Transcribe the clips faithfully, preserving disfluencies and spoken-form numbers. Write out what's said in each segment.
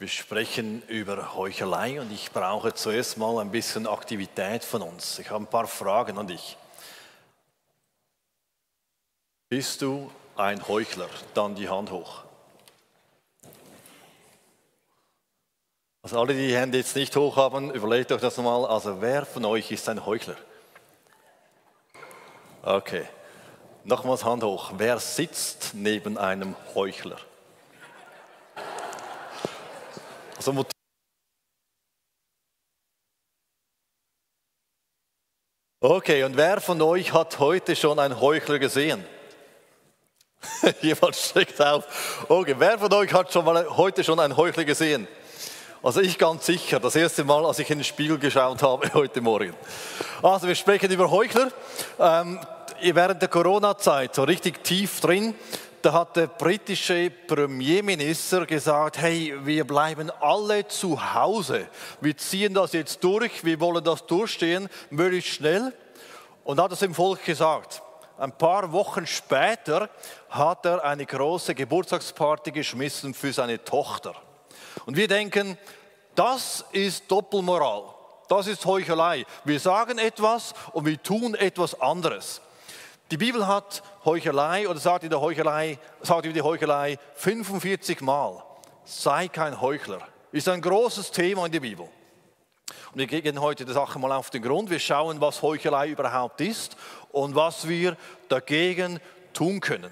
Wir sprechen über Heuchelei und ich brauche zuerst mal ein bisschen Aktivität von uns. Ich habe ein paar Fragen an dich. Bist du ein Heuchler? Dann die Hand hoch. Also alle, die die Hände jetzt nicht hoch haben, überlegt euch das nochmal. Also wer von euch ist ein Heuchler? Okay. Nochmals Hand hoch. Wer sitzt neben einem Heuchler? Also, okay, und wer von euch hat heute schon einen Heuchler gesehen? Jemand streckt auf. Okay, wer von euch hat schon mal heute schon einen Heuchler gesehen? Also ich ganz sicher, das erste Mal, als ich in den Spiegel geschaut habe heute Morgen. Also wir sprechen über Heuchler. Ähm, während der Corona-Zeit, so richtig tief drin, da hat der britische Premierminister gesagt, hey, wir bleiben alle zu Hause. Wir ziehen das jetzt durch, wir wollen das durchstehen, möglichst schnell. Und hat es dem Volk gesagt. Ein paar Wochen später hat er eine große Geburtstagsparty geschmissen für seine Tochter. Und wir denken, das ist Doppelmoral, das ist Heuchelei. Wir sagen etwas und wir tun etwas anderes. Die Bibel hat Heuchelei oder sagt in der Heuchelei, sagt über die Heuchelei fünfundvierzig Mal. Sei kein Heuchler. Ist ein großes Thema in der Bibel. Und wir gehen heute der Sache mal auf den Grund. Wir schauen, was Heuchelei überhaupt ist und was wir dagegen tun können.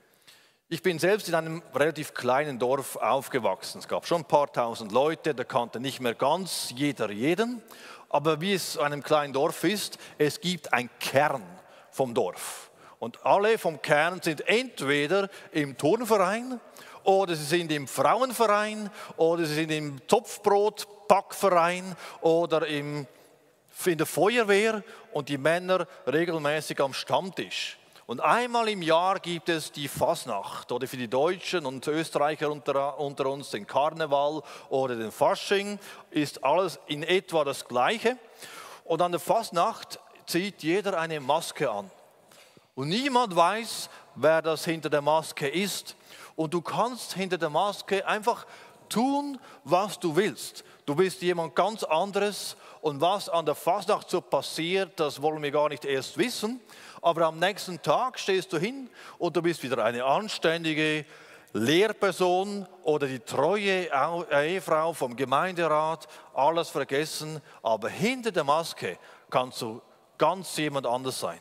Ich bin selbst in einem relativ kleinen Dorf aufgewachsen. Es gab schon ein paar tausend Leute, da kannte nicht mehr ganz jeder jeden. Aber wie es in einem kleinen Dorf ist, es gibt einen Kern vom Dorf. Und alle vom Kern sind entweder im Turnverein oder sie sind im Frauenverein oder sie sind im Topfbrotbackverein oder im, in der Feuerwehr und die Männer regelmäßig am Stammtisch. Und einmal im Jahr gibt es die Fasnacht oder für die Deutschen und Österreicher unter, unter uns den Karneval oder den Fasching, ist alles in etwa das Gleiche. Und an der Fasnacht zieht jeder eine Maske an. Und niemand weiß, wer das hinter der Maske ist. Und du kannst hinter der Maske einfach tun, was du willst. Du bist jemand ganz anderes und was an der Fasnacht so passiert, das wollen wir gar nicht erst wissen. Aber am nächsten Tag stehst du hin und du bist wieder eine anständige Lehrperson oder die treue Ehefrau vom Gemeinderat, alles vergessen. Aber hinter der Maske kannst du ganz jemand anders sein.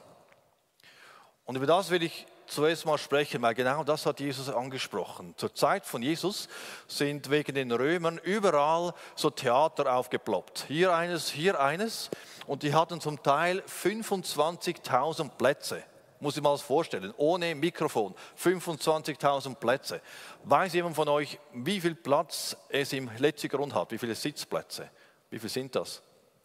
Und über das will ich zuerst mal sprechen, weil genau das hat Jesus angesprochen. Zur Zeit von Jesus sind wegen den Römern überall so Theater aufgeploppt. Hier eines, hier eines. Und die hatten zum Teil fünfundzwanzigtausend Plätze. Muss ich mal das vorstellen, ohne Mikrofon. fünfundzwanzigtausend Plätze. Weiß jemand von euch, wie viel Platz es im Letzigrund hat? Wie viele Sitzplätze? Wie viel sind das?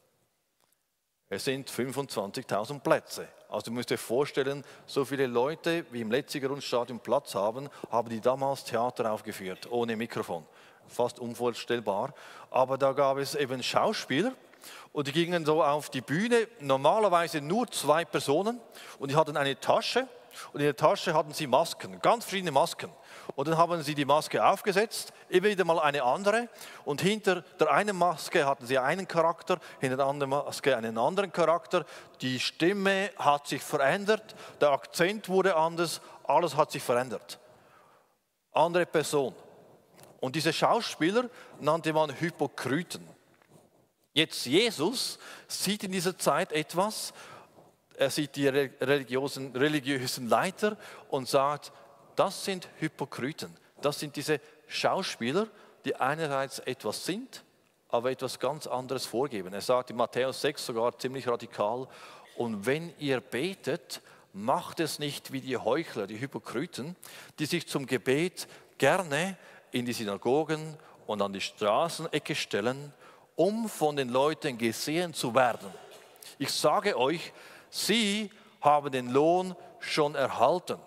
Es sind fünfundzwanzigtausend Plätze. Also du musst dir vorstellen, so viele Leute wie im Letzigrundstadion Platz haben, haben die damals Theater aufgeführt, ohne Mikrofon. Fast unvorstellbar. Aber da gab es eben Schauspieler und die gingen so auf die Bühne, normalerweise nur zwei Personen und die hatten eine Tasche und in der Tasche hatten sie Masken, ganz verschiedene Masken. Und dann haben sie die Maske aufgesetzt, immer wieder mal eine andere. Und hinter der einen Maske hatten sie einen Charakter, hinter der anderen Maske einen anderen Charakter. Die Stimme hat sich verändert, der Akzent wurde anders, alles hat sich verändert. Andere Person. Und diese Schauspieler nannte man Hypokriten. Jetzt Jesus sieht in dieser Zeit etwas, er sieht die religiösen, religiösen Leiter und sagt, das sind Hypokriten. Das sind diese Schauspieler, die einerseits etwas sind, aber etwas ganz anderes vorgeben. Er sagt in Matthäus sechs sogar ziemlich radikal, und wenn ihr betet, macht es nicht wie die Heuchler, die Hypokriten, die sich zum Gebet gerne in die Synagogen und an die Straßenecke stellen, um von den Leuten gesehen zu werden. Ich sage euch, sie haben den Lohn schon erhalten.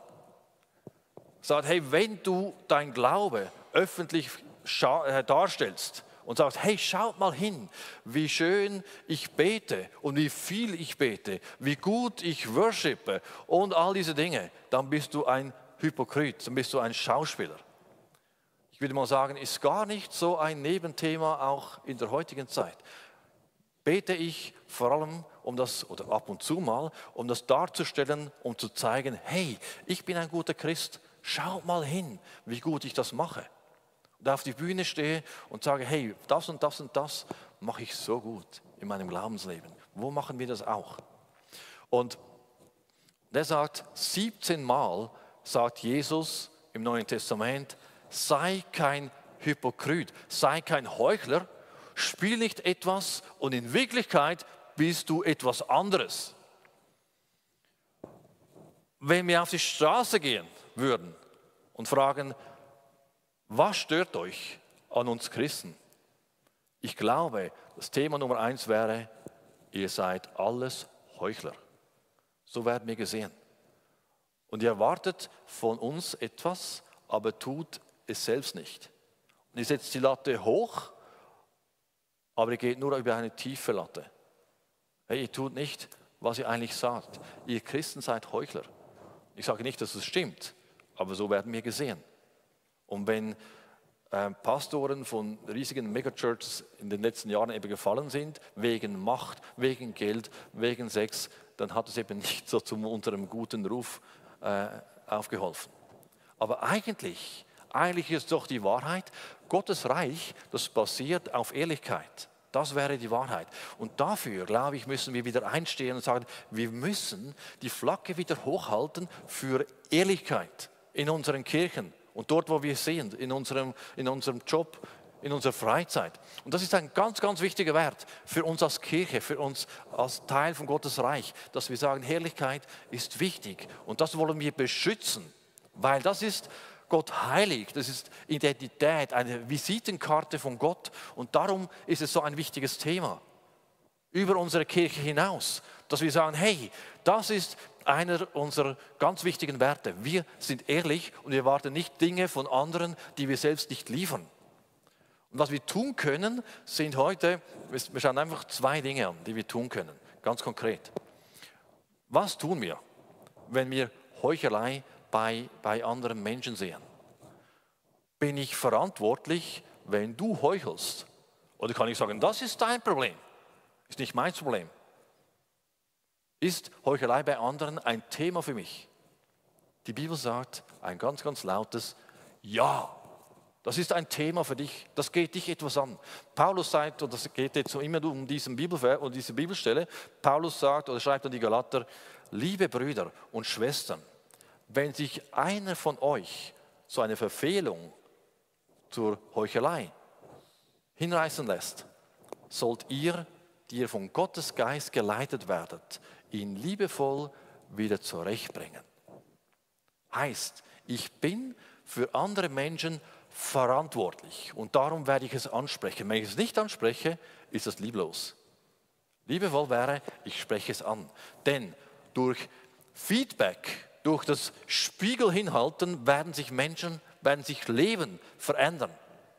Sagt, hey, wenn du dein Glaube öffentlich darstellst und sagst, hey, schaut mal hin, wie schön ich bete und wie viel ich bete, wie gut ich worshipe und all diese Dinge, dann bist du ein Hypokrit, dann bist du ein Schauspieler. ich würde mal sagen, ist gar nicht so ein Nebenthema auch in der heutigen Zeit. Bete ich vor allem, um das, oder ab und zu mal, um das darzustellen, um zu zeigen, hey, ich bin ein guter Christ, schaut mal hin, wie gut ich das mache. Und auf die Bühne stehe und sage, hey, das und das und das mache ich so gut in meinem Glaubensleben. Wo machen wir das auch? Und der sagt, siebzehn Mal sagt Jesus im Neuen Testament, sei kein Hypokrit, sei kein Heuchler, spiel nicht etwas und in Wirklichkeit bist du etwas anderes. Wenn wir auf die Straße gehen würden und fragen, was stört euch an uns Christen? Ich glaube, das Thema Nummer eins wäre, ihr seid alles Heuchler. So werden wir gesehen. Und ihr erwartet von uns etwas, aber tut es selbst nicht. Und ihr setzt die Latte hoch, aber ihr geht nur über eine tiefe Latte. Hey, ihr tut nicht, was ihr eigentlich sagt. Ihr Christen seid Heuchler. Ich sage nicht, dass es stimmt, aber so werden wir gesehen. Und wenn äh, Pastoren von riesigen Megachurches in den letzten Jahren eben gefallen sind, wegen Macht, wegen Geld, wegen Sex, dann hat es eben nicht so zu unserem guten Ruf äh, aufgeholfen. Aber eigentlich, eigentlich ist doch die Wahrheit, Gottes Reich, das basiert auf Ehrlichkeit. Das wäre die Wahrheit. Und dafür, glaube ich, müssen wir wieder einstehen und sagen, wir müssen die Flagge wieder hochhalten für Ehrlichkeit in unseren Kirchen und dort, wo wir sind, in unserem, in unserem Job, in unserer Freizeit. Und das ist ein ganz, ganz wichtiger Wert für uns als Kirche, für uns als Teil von Gottes Reich, dass wir sagen, Ehrlichkeit ist wichtig und das wollen wir beschützen, weil das ist Gott heilig, das ist Identität, eine Visitenkarte von Gott und darum ist es so ein wichtiges Thema über unsere Kirche hinaus, dass wir sagen, hey, das ist einer unserer ganz wichtigen Werte. Wir sind ehrlich und wir erwarten nicht Dinge von anderen, die wir selbst nicht liefern. Und was wir tun können, sind heute, wir schauen einfach zwei Dinge an, die wir tun können, ganz konkret. Was tun wir, wenn wir Heuchelei bei, bei anderen Menschen sehen? Bin ich verantwortlich, wenn du heuchelst? Oder kann ich sagen, das ist dein Problem, ist nicht mein Problem? Ist Heuchelei bei anderen ein Thema für mich? Die Bibel sagt ein ganz, ganz lautes Ja. Das ist ein Thema für dich, das geht dich etwas an. Paulus sagt, und das geht jetzt immer um diesen Bibelvers und diese Bibelstelle, Paulus sagt oder schreibt an die Galater, liebe Brüder und Schwestern, wenn sich einer von euch so eine Verfehlung zur Heuchelei hinreißen lässt, sollt ihr, die ihr von Gottes Geist geleitet werdet, ihn liebevoll wieder zurechtbringen. Heißt, ich bin für andere Menschen verantwortlich und darum werde ich es ansprechen. Wenn ich es nicht anspreche, ist es lieblos. Liebevoll wäre, ich spreche es an. Denn durch Feedback, durch das Spiegel hinhalten, werden sich Menschen, werden sich Leben verändern.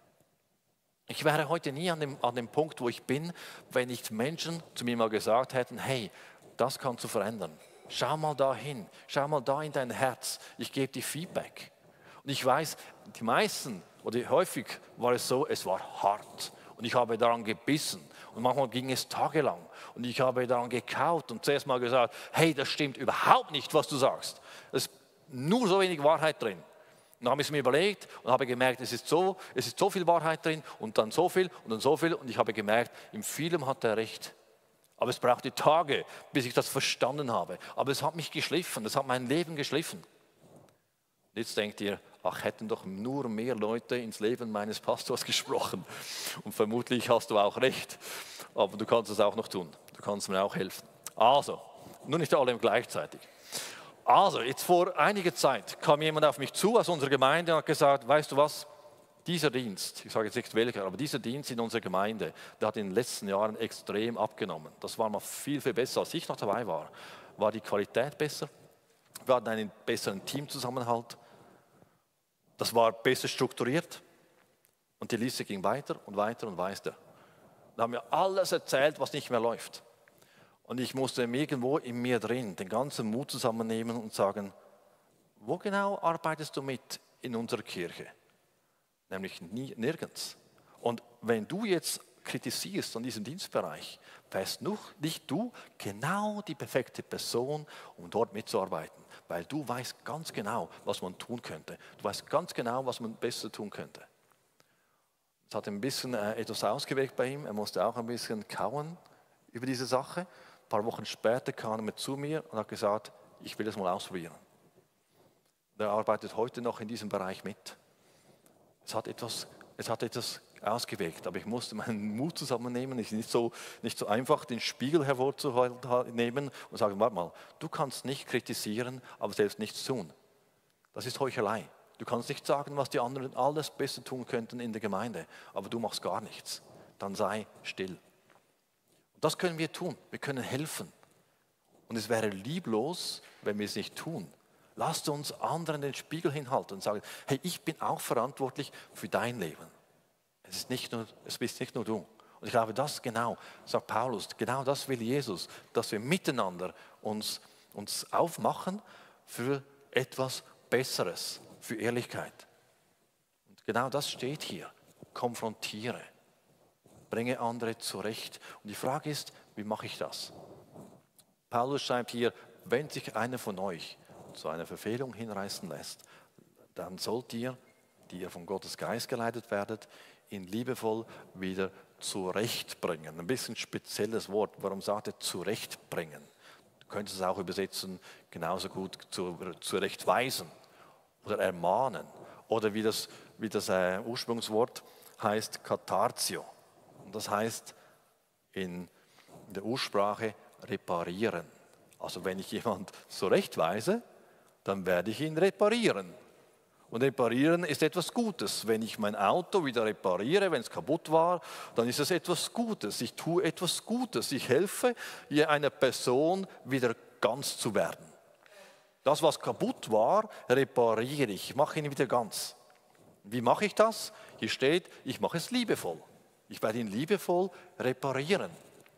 Ich wäre heute nie an dem, an dem Punkt, wo ich bin, wenn nicht Menschen zu mir mal gesagt hätten, hey, das kannst du verändern. Schau mal da hin, schau mal da in dein Herz, ich gebe dir Feedback. Und ich weiß, die meisten, oder häufig war es so, es war hart. Und ich habe daran gebissen. Und manchmal ging es tagelang. Und ich habe daran gekaut und zuerst mal gesagt, hey, das stimmt überhaupt nicht, was du sagst. Es ist nur so wenig Wahrheit drin. Und dann habe ich es mir überlegt und habe gemerkt, es ist so, es ist so viel Wahrheit drin und dann so viel und dann so viel. Und ich habe gemerkt, in vielem hat er recht. Aber es brauchte Tage, bis ich das verstanden habe. Aber es hat mich geschliffen, es hat mein Leben geschliffen. Jetzt denkt ihr, ach, hätten doch nur mehr Leute ins Leben meines Pastors gesprochen. Und vermutlich hast du auch recht, aber du kannst es auch noch tun. Du kannst mir auch helfen. Also, nur nicht alle gleichzeitig. Also, jetzt vor einiger Zeit kam jemand auf mich zu aus unserer Gemeinde und hat gesagt, weißt du was, dieser Dienst, ich sage jetzt nicht welcher, aber dieser Dienst in unserer Gemeinde, der hat in den letzten Jahren extrem abgenommen. Das war mal viel, viel besser, als ich noch dabei war. War die Qualität besser? Wir hatten einen besseren Teamzusammenhalt. Das war besser strukturiert und die Liste ging weiter und weiter und weiter. Da haben wir alles erzählt, was nicht mehr läuft. Und ich musste irgendwo in mir drin den ganzen Mut zusammennehmen und sagen, wo genau arbeitest du mit in unserer Kirche? Nämlich nie, nirgends. Und wenn du jetzt kritisierst an diesem Dienstbereich, wärst nicht du genau die perfekte Person, um dort mitzuarbeiten. Weil du weißt ganz genau, was man tun könnte. Du weißt ganz genau, was man besser tun könnte. Es hat ein bisschen äh, etwas ausgewirkt bei ihm. Er musste auch ein bisschen kauen über diese Sache. Ein paar Wochen später kam er zu mir und hat gesagt, ich will das mal ausprobieren. Und er arbeitet heute noch in diesem Bereich mit. Es hat etwas, es hat etwas ausgewirkt, aber ich musste meinen Mut zusammennehmen. Es ist nicht so, nicht so einfach, den Spiegel hervorzunehmen und sagen, warte mal, du kannst nicht kritisieren, aber selbst nichts tun. Das ist Heuchelei. Du kannst nicht sagen, was die anderen alles besser tun könnten in der Gemeinde, aber du machst gar nichts. Dann sei still. Und das können wir tun. Wir können helfen. Und es wäre lieblos, wenn wir es nicht tun. Lasst uns anderen den Spiegel hinhalten und sagen, hey, ich bin auch verantwortlich für dein Leben. Es ist nicht nur, es bist nicht nur du. Und ich glaube, das genau, sagt Paulus, genau das will Jesus, dass wir miteinander uns, uns aufmachen für etwas Besseres, für Ehrlichkeit. Und genau das steht hier. Konfrontiere. Bringe andere zurecht. Und die Frage ist, wie mache ich das? Paulus schreibt hier, wenn sich einer von euch zu einer Verfehlung hinreißen lässt, dann sollt ihr, die ihr von Gottes Geist geleitet werdet, ihn liebevoll wieder zurechtbringen. Ein bisschen spezielles Wort. Warum sagt er zurechtbringen? Du könntest es auch übersetzen, genauso gut zu, zurechtweisen oder ermahnen. Oder wie das, wie das äh, Ursprungswort heißt, Katharzio. Und das heißt in der Ursprache reparieren. Also wenn ich jemanden zurechtweise, dann werde ich ihn reparieren. Und reparieren ist etwas Gutes. Wenn ich mein Auto wieder repariere, wenn es kaputt war, dann ist es etwas Gutes. Ich tue etwas Gutes. Ich helfe einer Person wieder ganz zu werden. Das, was kaputt war, repariere ich. Ich mache ihn wieder ganz. Wie mache ich das? Hier steht, ich mache es liebevoll. Ich werde ihn liebevoll reparieren.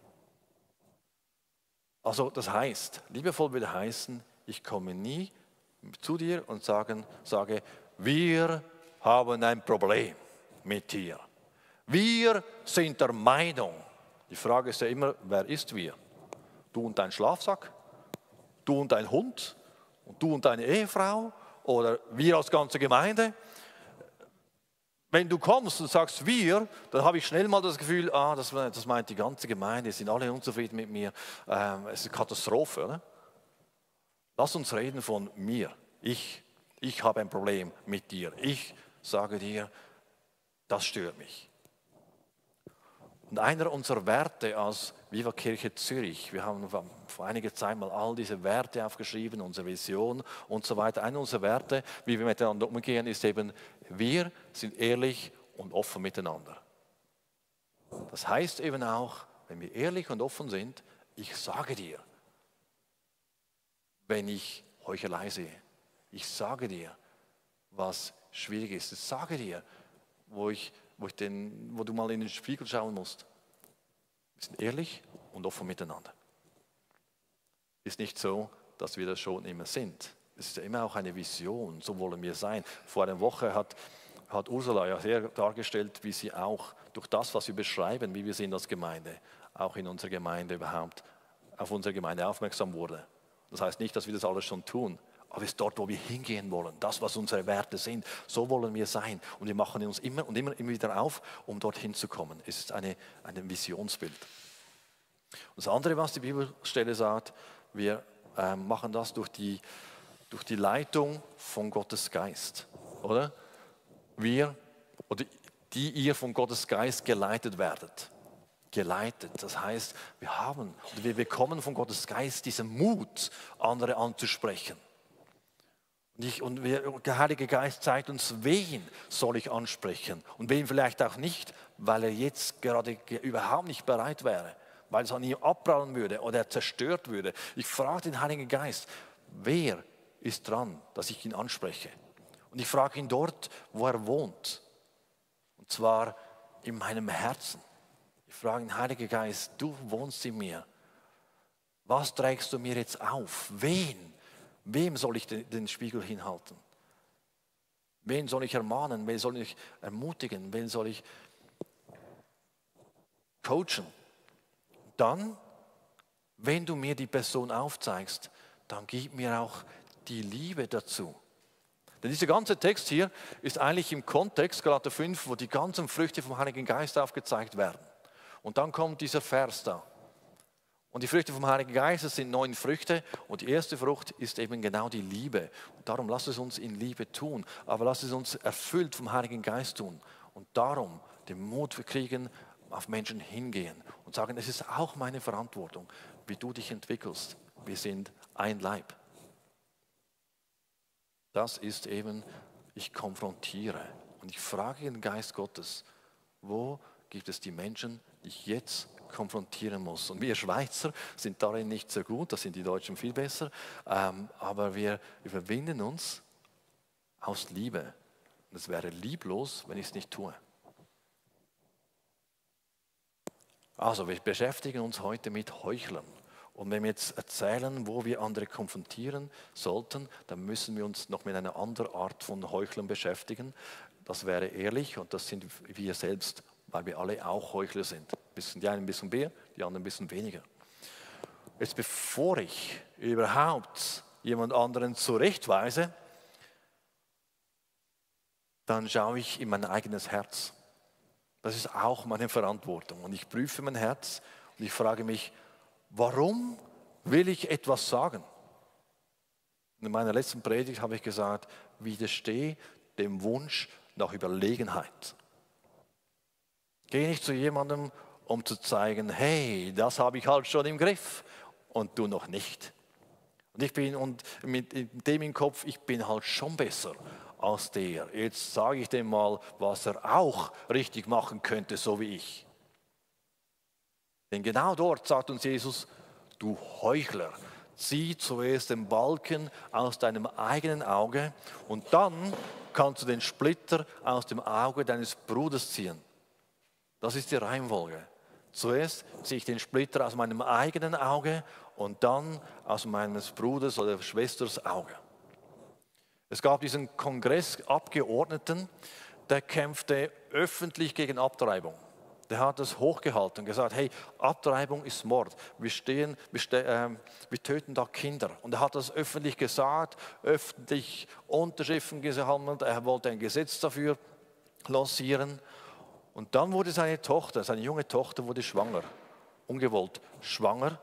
Also das heißt, liebevoll würde heißen, ich komme nie zu dir und sagen, sage, wir haben ein Problem mit dir. Wir sind der Meinung. Die Frage ist ja immer, wer ist wir? Du und dein Schlafsack? Du und dein Hund? Und du und deine Ehefrau? Oder wir als ganze Gemeinde? Wenn du kommst und sagst wir, dann habe ich schnell mal das Gefühl, ah, das, das meint die ganze Gemeinde, die sind alle unzufrieden mit mir. Ähm, es ist eine Katastrophe, oder? Lass uns reden von mir. Ich, ich habe ein Problem mit dir. Ich sage dir, das stört mich. Und einer unserer Werte als Viva Kirche Zürich, wir haben vor einiger Zeit mal all diese Werte aufgeschrieben, unsere Vision und so weiter. Einer unserer Werte, wie wir miteinander umgehen, ist eben, wir sind ehrlich und offen miteinander. Das heißt eben auch, wenn wir ehrlich und offen sind, ich sage dir, wenn ich Heuchelei sehe. Ich sage dir, was schwierig ist. Ich sage dir, wo, ich, wo, ich den, wo du mal in den Spiegel schauen musst. Wir sind ehrlich und offen miteinander. Ist nicht so, dass wir das schon immer sind. Es ist ja immer auch eine Vision, so wollen wir sein. Vor einer Woche hat, hat Ursula ja sehr dargestellt, wie sie auch durch das, was wir beschreiben, wie wir sind als Gemeinde, auch in unserer Gemeinde überhaupt, auf unsere Gemeinde aufmerksam wurde. Das heißt nicht, dass wir das alles schon tun, aber es ist dort, wo wir hingehen wollen. Das, was unsere Werte sind, so wollen wir sein. Und wir machen uns immer und immer, immer wieder auf, um dorthin zu kommen. Es ist eine, ein Visionsbild. Und das andere, was die Bibelstelle sagt, wir äh, machen das durch die, durch die Leitung von Gottes Geist. Oder? Wir, oder die ihr von Gottes Geist geleitet werdet. Geleitet. Das heißt, wir haben, oder wir bekommen von Gottes Geist diesen Mut, andere anzusprechen. Und, ich, und wir, der Heilige Geist zeigt uns, wen soll ich ansprechen und wen vielleicht auch nicht, weil er jetzt gerade überhaupt nicht bereit wäre, weil es an ihm abprallen würde oder er zerstört würde. Ich frage den Heiligen Geist, wer ist dran, dass ich ihn anspreche? Und ich frage ihn dort, wo er wohnt. Und zwar in meinem Herzen. Ich frage den Heiligen Geist, du wohnst in mir. Was trägst du mir jetzt auf? Wen? Wem soll ich den, den Spiegel hinhalten? Wen soll ich ermahnen? Wen soll ich ermutigen? Wen soll ich coachen? Dann, wenn du mir die Person aufzeigst, dann gib mir auch die Liebe dazu. Denn dieser ganze Text hier ist eigentlich im Kontext, Galater fünf, wo die ganzen Früchte vom Heiligen Geist aufgezeigt werden. Und dann kommt dieser Vers da. Und die Früchte vom Heiligen Geist, das sind neun Früchte. Und die erste Frucht ist eben genau die Liebe. Und darum lasst es uns in Liebe tun. Aber lasst es uns erfüllt vom Heiligen Geist tun. Und darum den Mut kriegen, auf Menschen hingehen und sagen, es ist auch meine Verantwortung, wie du dich entwickelst. Wir sind ein Leib. Das ist eben, ich konfrontiere und ich frage den Geist Gottes, wo gibt es die Menschen, die ich jetzt konfrontieren muss. Und wir Schweizer sind darin nicht so gut, das sind die Deutschen viel besser, ähm, aber wir überwinden uns aus Liebe. Und es wäre lieblos, wenn ich es nicht tue. Also wir beschäftigen uns heute mit Heuchlern. Und wenn wir jetzt erzählen, wo wir andere konfrontieren sollten, dann müssen wir uns noch mit einer anderen Art von Heuchlern beschäftigen. Das wäre ehrlich und das sind wir selbst, weil wir alle auch Heuchler sind. Die einen ein bisschen mehr, die anderen ein bisschen weniger. Jetzt bevor ich überhaupt jemand anderen zurechtweise, dann schaue ich in mein eigenes Herz. Das ist auch meine Verantwortung. Und ich prüfe mein Herz und ich frage mich, warum will ich etwas sagen? In meiner letzten Predigt habe ich gesagt, widerstehe dem Wunsch nach Überlegenheit. Gehe nicht zu jemandem, um zu zeigen, hey, das habe ich halt schon im Griff und du noch nicht. Und ich bin und mit dem im Kopf, ich bin halt schon besser als der. Jetzt sage ich dem mal, was er auch richtig machen könnte, so wie ich. Denn genau dort sagt uns Jesus, du Heuchler, zieh zuerst den Balken aus deinem eigenen Auge und dann kannst du den Splitter aus dem Auge deines Bruders ziehen. Das ist die Reihenfolge. Zuerst ziehe ich den Splitter aus meinem eigenen Auge und dann aus meines Bruders oder Schwesters Auge. Es gab diesen Kongressabgeordneten, der kämpfte öffentlich gegen Abtreibung. Der hat das hochgehalten und gesagt, hey, Abtreibung ist Mord. Wir, stehen, wir, ste äh, wir töten da Kinder. Und er hat das öffentlich gesagt, öffentlich Unterschriften gesammelt. Er wollte ein Gesetz dafür lancieren. Und dann wurde seine Tochter, seine junge Tochter wurde schwanger, ungewollt schwanger.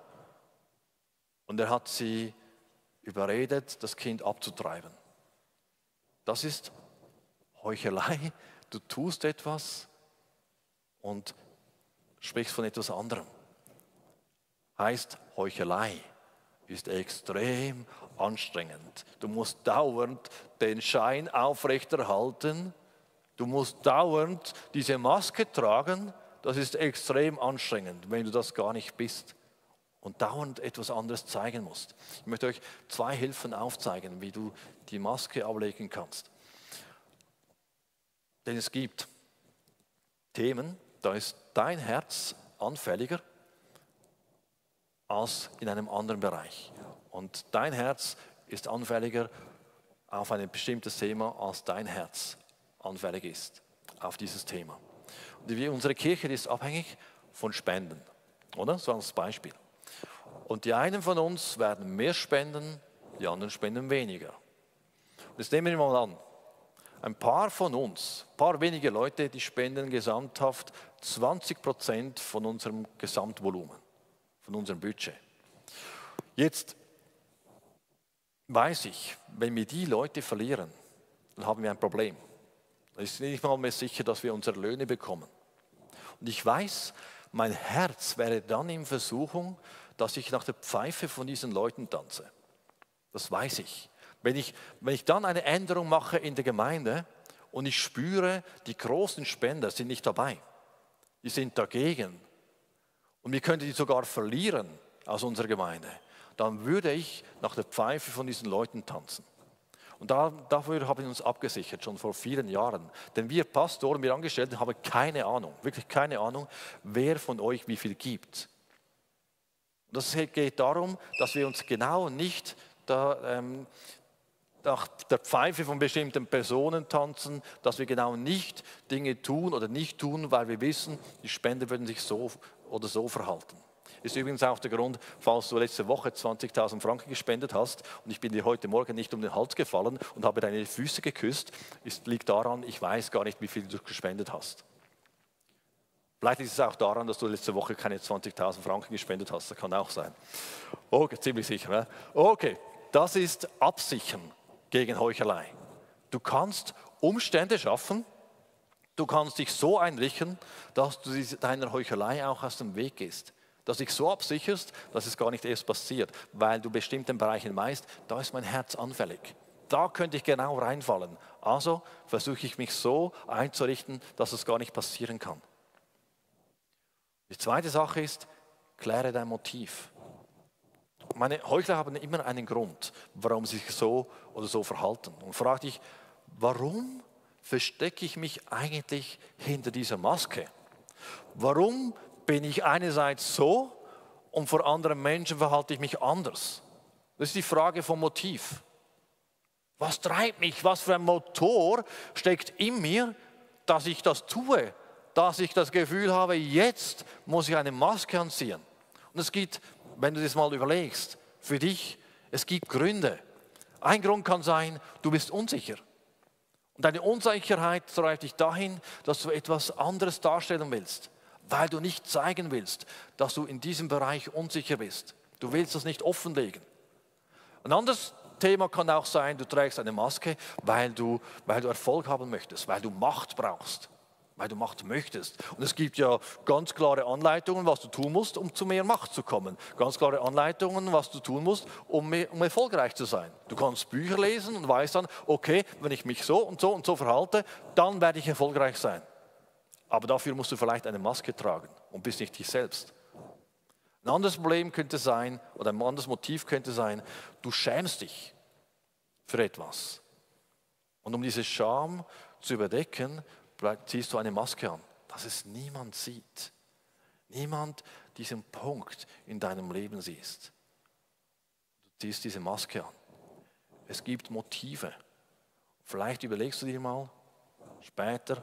Und er hat sie überredet, das Kind abzutreiben. Das ist Heuchelei. Du tust etwas und sprichst von etwas anderem. Heißt, Heuchelei ist extrem anstrengend. Du musst dauernd den Schein aufrechterhalten. Du musst dauernd diese Maske tragen. Das ist extrem anstrengend, wenn du das gar nicht bist. Und dauernd etwas anderes zeigen musst. Ich möchte euch zwei Hilfen aufzeigen, wie du die Maske ablegen kannst. Denn es gibt Themen, da ist dein Herz anfälliger als in einem anderen Bereich. Und dein Herz ist anfälliger auf ein bestimmtes Thema, als dein Herz anfällig ist auf dieses Thema. Und wie unsere Kirche ist abhängig von Spenden, oder? So als Beispiel. Und die einen von uns werden mehr spenden, die anderen spenden weniger. Und jetzt nehmen wir mal an, ein paar von uns, ein paar wenige Leute, die spenden gesamthaft zwanzig Prozent von unserem Gesamtvolumen, von unserem Budget. Jetzt weiß ich, wenn wir die Leute verlieren, dann haben wir ein Problem. Es ist nicht mal mehr sicher, dass wir unsere Löhne bekommen. Und ich weiß, mein Herz wäre dann in Versuchung, dass ich nach der Pfeife von diesen Leuten tanze. Das weiß ich. Wenn ich, wenn ich dann eine Änderung mache in der Gemeinde und ich spüre, die großen Spender sind nicht dabei, die sind dagegen und wir könnten die sogar verlieren aus unserer Gemeinde, dann würde ich nach der Pfeife von diesen Leuten tanzen. Und da, dafür haben wir uns abgesichert, schon vor vielen Jahren. Denn wir Pastoren, wir Angestellten haben keine Ahnung, wirklich keine Ahnung, wer von euch wie viel gibt. Und das geht darum, dass wir uns genau nicht da, ähm, nach der Pfeife von bestimmten Personen tanzen, dass wir genau nicht Dinge tun oder nicht tun, weil wir wissen, die Spender würden sich so oder so verhalten. Ist übrigens auch der Grund, falls du letzte Woche zwanzigtausend Franken gespendet hast und ich bin dir heute Morgen nicht um den Hals gefallen und habe deine Füße geküsst, ist, liegt daran, ich weiß gar nicht, wie viel du gespendet hast. Vielleicht ist es auch daran, dass du letzte Woche keine zwanzigtausend Franken gespendet hast. Das kann auch sein. Okay, ziemlich sicher. Ne? Okay, das ist Absichern gegen Heuchelei. Du kannst Umstände schaffen, du kannst dich so einrichten, dass du deiner Heuchelei auch aus dem Weg gehst. Dass du dich so absicherst, dass es gar nicht erst passiert, weil du bestimmten Bereichen weißt, da ist mein Herz anfällig. Da könnte ich genau reinfallen. Also versuche ich mich so einzurichten, dass es gar nicht passieren kann. Die zweite Sache ist, kläre dein Motiv. Meine Heuchler haben immer einen Grund, warum sie sich so oder so verhalten. Und frage dich, warum verstecke ich mich eigentlich hinter dieser Maske? Warum bin ich einerseits so und vor anderen Menschen verhalte ich mich anders? Das ist die Frage vom Motiv. Was treibt mich? Was für ein Motor steckt in mir, dass ich das tue? Dass ich das Gefühl habe, jetzt muss ich eine Maske anziehen. Und es gibt, wenn du das mal überlegst, für dich, es gibt Gründe. Ein Grund kann sein, du bist unsicher. Und deine Unsicherheit treibt dich dahin, dass du etwas anderes darstellen willst, weil du nicht zeigen willst, dass du in diesem Bereich unsicher bist. Du willst das nicht offenlegen. Ein anderes Thema kann auch sein, du trägst eine Maske, weil du, weil du Erfolg haben möchtest, weil du Macht brauchst. Weil du Macht möchtest. Und es gibt ja ganz klare Anleitungen, was du tun musst, um zu mehr Macht zu kommen. Ganz klare Anleitungen, was du tun musst, um, mehr, um erfolgreich zu sein. Du kannst Bücher lesen und weißt dann, okay, wenn ich mich so und so und so verhalte, dann werde ich erfolgreich sein. Aber dafür musst du vielleicht eine Maske tragen und bist nicht dich selbst. Ein anderes Problem könnte sein, oder ein anderes Motiv könnte sein, du schämst dich für etwas. Und um diese Scham zu überdecken, ziehst du eine Maske an, dass es niemand sieht. Niemand diesen Punkt in deinem Leben sieht. Du ziehst diese Maske an. Es gibt Motive. Vielleicht überlegst du dir mal später,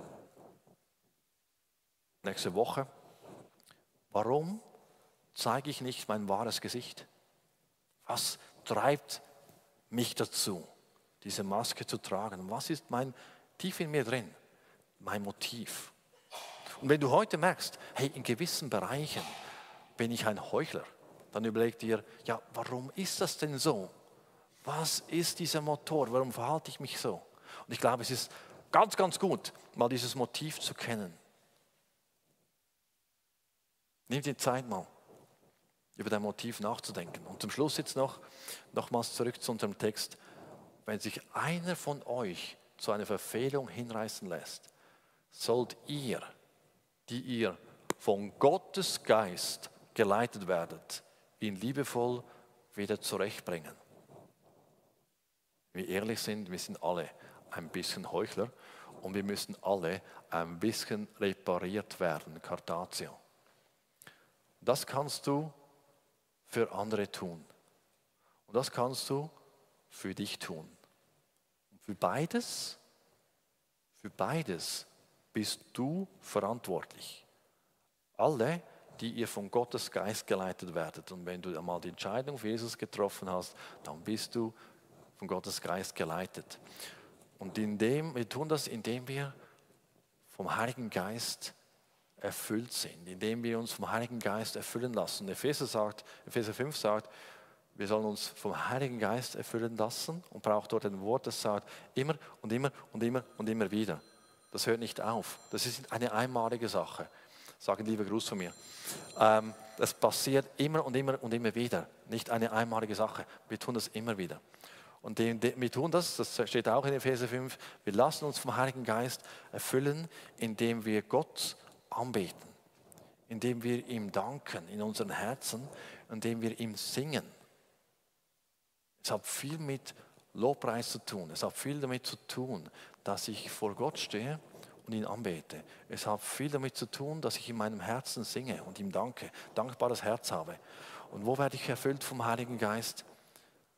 nächste Woche, warum zeige ich nicht mein wahres Gesicht? Was treibt mich dazu, diese Maske zu tragen? Was ist mein tief in mir drin? Mein Motiv. Und wenn du heute merkst, hey, in gewissen Bereichen bin ich ein Heuchler, dann überleg dir, ja, warum ist das denn so? Was ist dieser Motor? Warum verhalte ich mich so? Und ich glaube, es ist ganz, ganz gut, mal dieses Motiv zu kennen. Nimm dir Zeit mal, über dein Motiv nachzudenken. Und zum Schluss jetzt noch, nochmals zurück zu unserem Text. Wenn sich einer von euch zu einer Verfehlung hinreißen lässt, sollt ihr, die ihr von Gottes Geist geleitet werdet, ihn liebevoll wieder zurechtbringen. Wenn wir ehrlich sind, wir sind alle ein bisschen Heuchler und wir müssen alle ein bisschen repariert werden, Cartatio. Das kannst du für andere tun. Und das kannst du für dich tun. Und für beides, für beides bist du verantwortlich. Alle, die ihr von Gottes Geist geleitet werdet. Und wenn du einmal die Entscheidung für Jesus getroffen hast, dann bist du von Gottes Geist geleitet. Und indem, wir tun das, indem wir vom Heiligen Geist erfüllt sind, indem wir uns vom Heiligen Geist erfüllen lassen. Epheser sagt, Epheser fünf sagt, wir sollen uns vom Heiligen Geist erfüllen lassen und braucht dort ein Wort, das sagt, immer und immer und immer und immer wieder. Das hört nicht auf. Das ist eine einmalige Sache. Sag einen lieben Gruß von mir. Ähm, das passiert immer und immer und immer wieder. Nicht eine einmalige Sache. Wir tun das immer wieder. Und wir tun das, das steht auch in Epheser fünf, wir lassen uns vom Heiligen Geist erfüllen, indem wir Gott anbeten, indem wir ihm danken in unseren Herzen, indem wir ihm singen. Es hat viel mit Lobpreis zu tun. Es hat viel damit zu tun, dass ich vor Gott stehe und ihn anbete. Es hat viel damit zu tun, dass ich in meinem Herzen singe und ihm danke, dankbares Herz habe. Und wo werde ich erfüllt vom Heiligen Geist?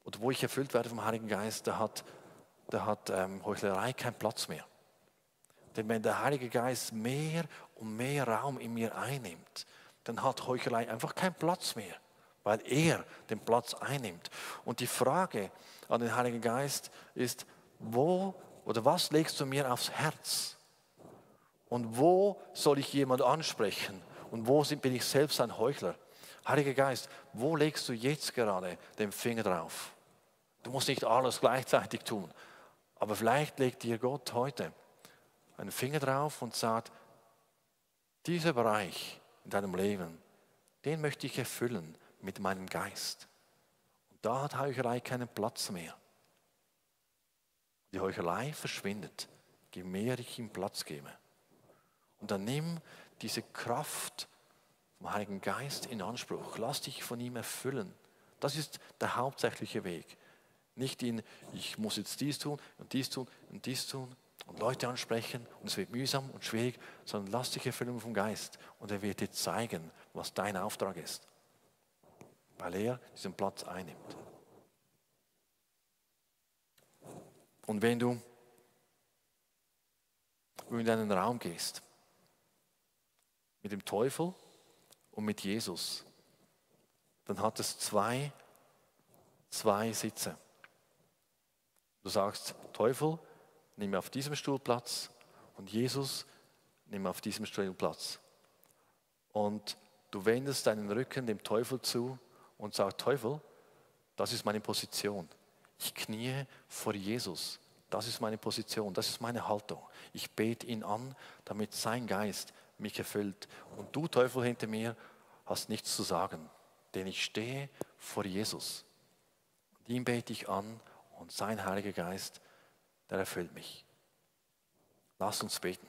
oder wo ich erfüllt werde vom Heiligen Geist, da hat, da hat ähm, Heuchlerei keinen Platz mehr. Denn wenn der Heilige Geist mehr und mehr Raum in mir einnimmt, dann hat Heuchelei einfach keinen Platz mehr, weil er den Platz einnimmt. Und die Frage an den Heiligen Geist ist, wo oder was legst du mir aufs Herz? Und wo soll ich jemand ansprechen? Und wo bin ich selbst ein Heuchler? Heiliger Geist, wo legst du jetzt gerade den Finger drauf? Du musst nicht alles gleichzeitig tun, aber vielleicht legt dir Gott heute einen Finger drauf und sagt, dieser Bereich in deinem Leben, den möchte ich erfüllen mit meinem Geist. Und da hat Heuchelei keinen Platz mehr. Die Heuchelei verschwindet, je mehr ich ihm Platz gebe. Und dann nimm diese Kraft vom Heiligen Geist in Anspruch. Lass dich von ihm erfüllen. Das ist der hauptsächliche Weg. Nicht in, ich muss jetzt dies tun und dies tun und dies tun und Leute ansprechen und es wird mühsam und schwierig, sondern lass dich erfüllen vom Geist und er wird dir zeigen, was dein Auftrag ist, weil er diesen Platz einnimmt. Und wenn du in einen Raum gehst, mit dem Teufel und mit Jesus, dann hat es zwei, zwei Sitze. Du sagst, Teufel, nimm auf diesem Stuhl Platz und Jesus, nimm auf diesem Stuhl Platz. Und du wendest deinen Rücken dem Teufel zu und sagst, Teufel, das ist meine Position. Ich kniee vor Jesus. Das ist meine Position, das ist meine Haltung. Ich bete ihn an, damit sein Geist mich erfüllt. Und du, Teufel, hinter mir, hast nichts zu sagen, denn ich stehe vor Jesus. Und ihn bete ich an und sein Heiliger Geist, der erfüllt mich. Lass uns beten.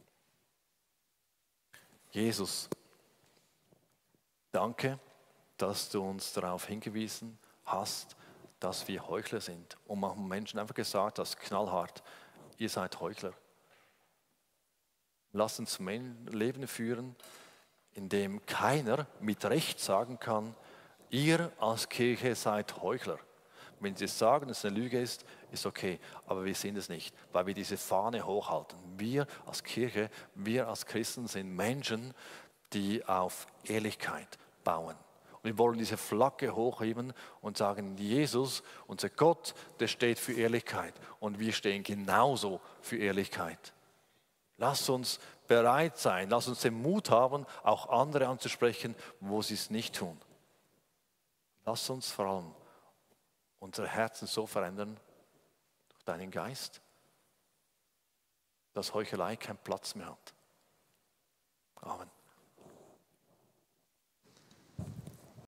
Jesus, danke, dass du uns darauf hingewiesen hast, dass wir Heuchler sind. Und manchen Menschen einfach gesagt hast, knallhart, ihr seid Heuchler. Lass uns ein Leben führen, in dem keiner mit Recht sagen kann, ihr als Kirche seid Heuchler. Wenn sie es sagen, dass es eine Lüge ist, ist okay, aber wir sind es nicht, weil wir diese Fahne hochhalten. Wir als Kirche, wir als Christen sind Menschen, die auf Ehrlichkeit bauen. Und wir wollen diese Flagge hochheben und sagen, Jesus, unser Gott, der steht für Ehrlichkeit und wir stehen genauso für Ehrlichkeit. Lass uns bereit sein, lass uns den Mut haben, auch andere anzusprechen, wo sie es nicht tun. Lass uns vor allem unsere Herzen so verändern durch deinen Geist, dass Heuchelei keinen Platz mehr hat.